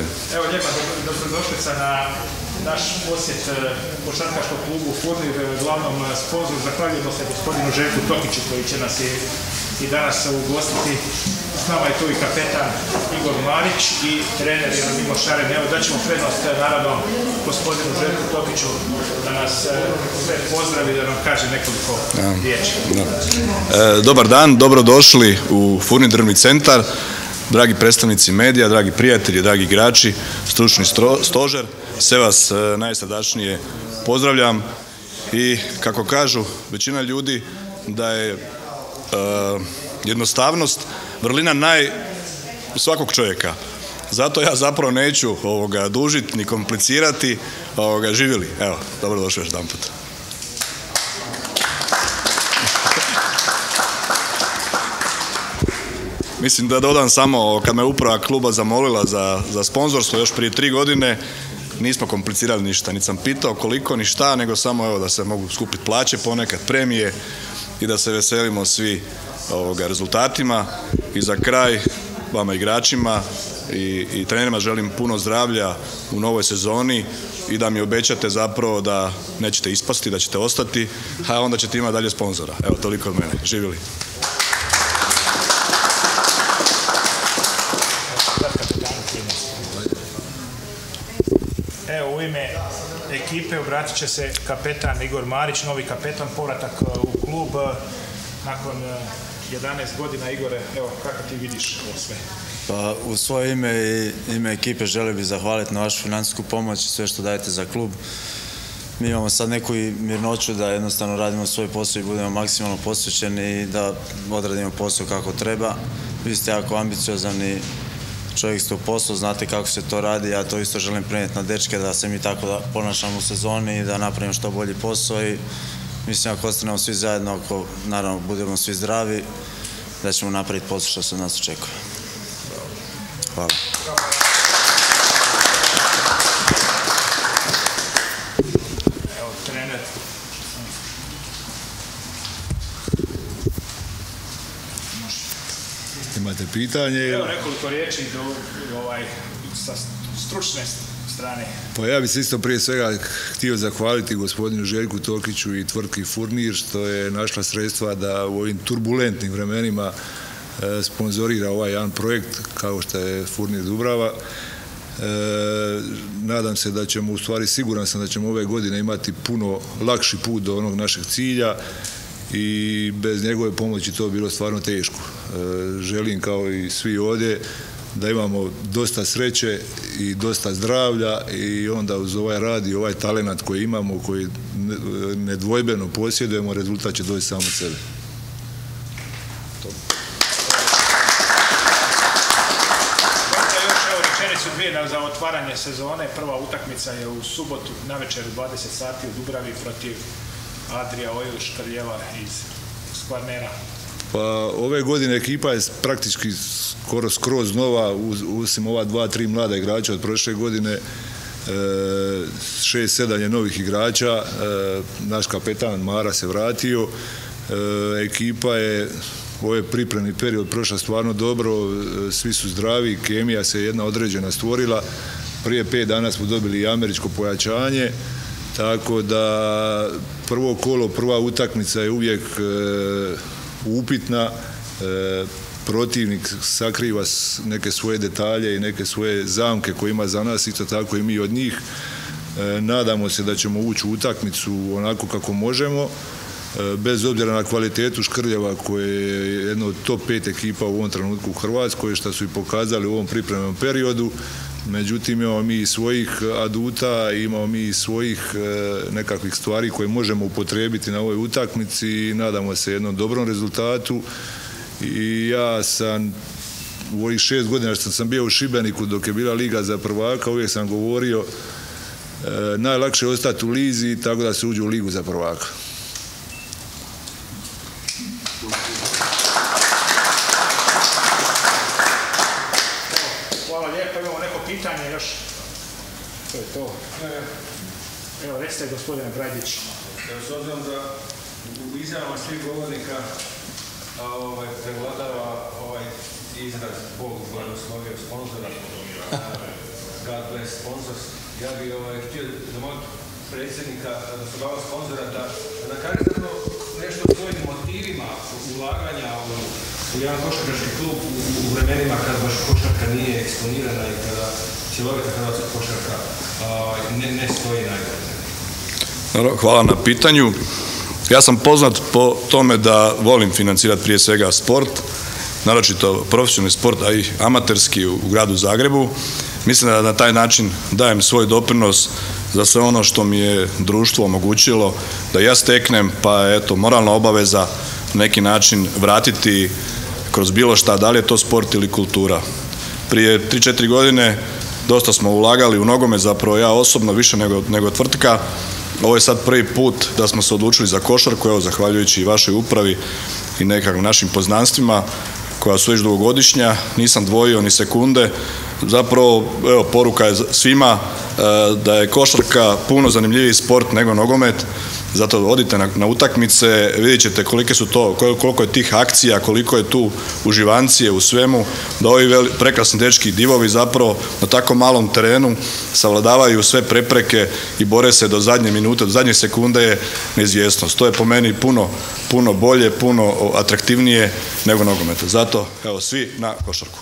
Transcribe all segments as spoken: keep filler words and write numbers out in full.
Evo lijepa dobrodošlica na naš posjet košarkaškog klubu Furnir, glavnom sponzoru. Zahvaljujemo se gospodinu Željku Tokiću koji će nas i, i danas ugostiti. S nama je tu i kapetan Igor Marić i trener Jeronimo Šaren. Evo daćemo prednost naravno gospodinu Željku Tokiću da nas sve pozdravi, da nam kaže nekoliko riječi. E, dobar dan, dobrodošli u Furnir drvni centar. Dragi predstavnici medija, dragi prijatelji, dragi igrači, stručni stožer, sve vas najsrdačnije pozdravljam i kako kažu većina ljudi da je e, jednostavnost vrlina naj svakog čovjeka. Zato ja zapravo neću ovoga dužiti ni komplicirati. Ovoga, živjeli. Evo, dobrodošli još jedan put. Mislim da dodam samo, kad me uprava kluba zamolila za, za sponzorstvo još prije tri godine, nismo komplicirali ništa. Niti sam pitao koliko ni šta, nego samo evo da se mogu skupiti plaće, ponekad premije i da se veselimo svi ovoga rezultatima. I za kraj vama igračima i, i trenerima želim puno zdravlja u novoj sezoni i da mi obećate zapravo da nećete ispasti, da ćete ostati, a onda ćete imati dalje sponzora. Evo, toliko od mene. Živjeli. Evo, u ime ekipe obratit će se kapetan Igor Marić, novi kapetan, povratak u klub nakon jedanaest godina. Igore, evo, kako ti vidiš ovo sve? Pa, u svoje ime i ime ekipe želio bih zahvaliti na vašu financijsku pomoć i sve što dajete za klub. Mi imamo sad neku mirnoću da jednostavno radimo svoj posao i budemo maksimalno posvećeni i da odradimo posao kako treba. Vi ste jako ambiciozan i čovjek ste u poslu, znate kako se to radi, ja to isto želim prenijeti na dečke da se mi tako ponašamo u sezoni i da napravimo što bolji posao i mislim ako ostanemo svi zajedno, ako naravno budemo svi zdravi, da ćemo napraviti posao što se od nas očekuje. Hvala. Evo, trener. Imate pitanje? Evo nekoliko riječi do, ovaj, sa stručne strane. Pa ja bih se isto prije svega htio zahvaliti gospodinu Željku Tokiću i tvrtki Furnir što je našla sredstva da u ovim turbulentnim vremenima e, sponzorira ovaj jedan projekt kao što je Furnir Dubrava. E, nadam se da ćemo, u stvari siguran sam da ćemo ove godine imati puno lakši put do onog našeg cilja i bez njegove pomoći to bilo stvarno teško. E, želim kao i svi ovdje da imamo dosta sreće i dosta zdravlja i onda uz ovaj rad i ovaj talenat koji imamo, koji nedvojbeno posjedujemo, rezultat će doći samo od sebe. Još evo rečenicu dvije za otvaranje sezone. Prva utakmica je u subotu navečer u dvadeset sati u Dubravi protiv Adrija Oil Škrljeva iz Kvarnera. Pa ove godine ekipa je praktički skoro skroz nova, osim ova dva, tri mlada igrača od prošle godine, e, šest, sedam je novih igrača, e, naš kapetan Mara se vratio, e, ekipa je u ovaj pripremni period prošla stvarno dobro, e, svi su zdravi, kemija se jedna određena stvorila, prije pet dana smo dobili i američko pojačanje, tako da prvo kolo, prva utakmica je uvijek e, upitna, e, protivnik sakriva neke svoje detalje i neke svoje zamke koje ima za nas, isto tako i mi od njih. E, nadamo se da ćemo ući u utakmicu onako kako možemo, e, bez obzira na kvalitetu Škrljeva koje je jedno od top pet ekipa u ovom trenutku u Hrvatskoj, što su i pokazali u ovom pripremnom periodu. Međutim, imamo mi i svojih aduta, imamo mi i svojih e, nekakvih stvari koje možemo upotrijebiti na ovoj utakmici i nadamo se jednom dobrom rezultatu. I ja sam u ovih šest godina što sam bio u Šibeniku dok je bila Liga za prvaka, uvijek sam govorio e, najlakše je ostati u Lizi tako da se uđe u Ligu za prvaka. Pitanje još, to je to. Evo, recite gospodine Brajdić. Evo, s obzirom da u izjavama svih govornika ovaj, prevladava ovaj izraz Bog blagoslovio sponzora. God bless sponsors. Ja bih ovaj, htio zamoliti predsjednika, odnosno glavnog sponzora, da da kaže zapravo nešto o svojim motivima ulaganja u, u jedan košarkaški klub u, u vremenima kad baš košarka nije eksponirana i kada cjelovita hrvatska košarka uh, ne, ne stoji najbolje. Hvala na pitanju. Ja sam poznat po tome da volim financirati prije svega sport, naročito profesionalni sport, a i amaterski u gradu Zagrebu. Mislim da na taj način dajem svoj doprinos za sve ono što mi je društvo omogućilo da ja steknem, pa eto, moralna obaveza na neki način vratiti kroz bilo šta, da li je to sport ili kultura. Prije tri četiri godine dosta smo ulagali u nogomet, zapravo ja osobno više nego, nego tvrtka. Ovo je sad prvi put da smo se odlučili za košarku, evo, zahvaljujući i vašoj upravi i nekakvim našim poznanstvima koja su već dugogodišnja, nisam dvojio ni sekunde. Zapravo, evo, poruka je svima da je košarka puno zanimljiviji sport nego nogomet, zato odite na, na utakmice, vidjet ćete kolike su to, koliko je tih akcija, koliko je tu uživancije u svemu, da ovi veli, prekrasni dečki divovi zapravo na tako malom terenu savladavaju sve prepreke i bore se do zadnje minute, do zadnje sekunde je neizvjesnost. To je po meni puno, puno bolje, puno atraktivnije nego nogomet. Zato, evo, svi na košarku.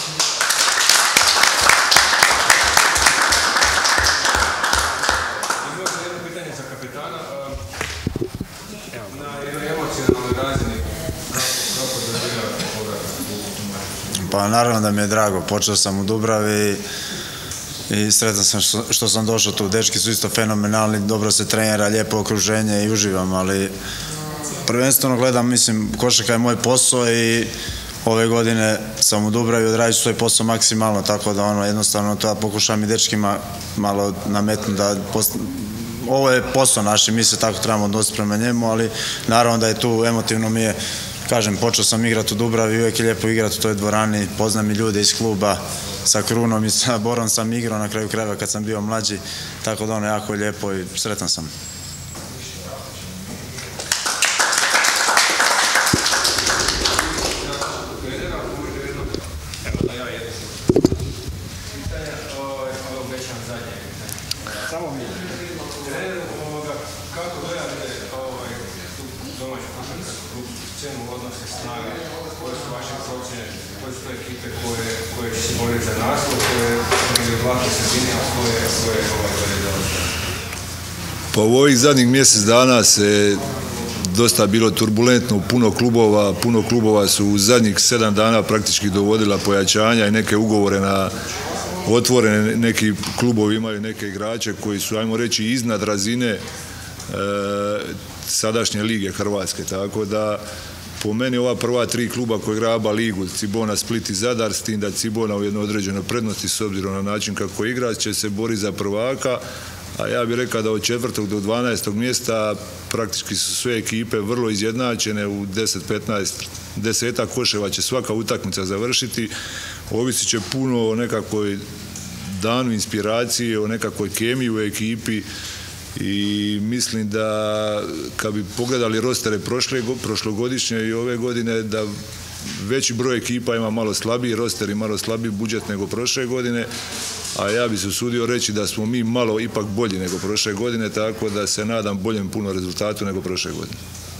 Pa naravno da mi je drago, počeo sam u Dubravi i sretan sam što, što sam došao tu. Dečki su isto fenomenalni, dobro se trenira, lijepo okruženje i uživam, ali prvenstveno gledam, mislim, košarka je moj posao i ove godine sam u Dubravi, odrađu svoj posao maksimalno, tako da ono, jednostavno to ja pokušam i dečkima malo nametnuti da post... ovo je posao naš i mi se tako trebamo odnositi prema njemu, ali naravno da je tu emotivno mi je. Kažem, počeo sam igrati u Dubravi, uvijek je lijepo igrati u toj dvorani, poznam i ljude iz kluba, sa Krunom i sa Borom sam igrao na kraju krajeva kad sam bio mlađi, tako da ono jako je lijepo i sretan sam. Pa u ovih zadnjih mjesec dana se dosta bilo turbulentno, puno klubova, puno klubova su u zadnjih sedam dana praktički dovodila pojačanja i neke ugovore na otvorene, neki klubovi imaju neke igrače koji su, ajmo reći, iznad razine e, sadašnje lige Hrvatske, tako da po meni ova prva tri kluba koji igra ABA ligu, Cibona, Split i Zadar, s tim da Cibona u jednoj određenoj prednosti s obzirom na način kako igra, će se boriti za prvaka, a ja bih rekao da od četvrtog do dvanaestog mjesta praktički su sve ekipe vrlo izjednačene u deset petnaest, desetak koševa će svaka utakmica završiti, ovisit će puno o nekakvoj danu inspiracije, o nekakvoj kemiji u ekipi i mislim da kad bi pogledali rostere prošle, prošlogodišnje i ove godine, da veći broj ekipa ima malo slabiji roster i malo slabiji budžet nego prošle godine, a ja bih se usudio reći da smo mi malo ipak bolji nego prošle godine, tako da se nadam boljem puno rezultatu nego prošle godine.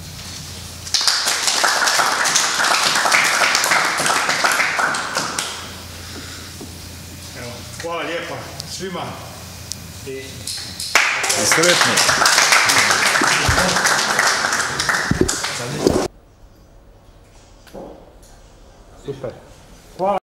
Evo, hvala lijepa svima i sretno.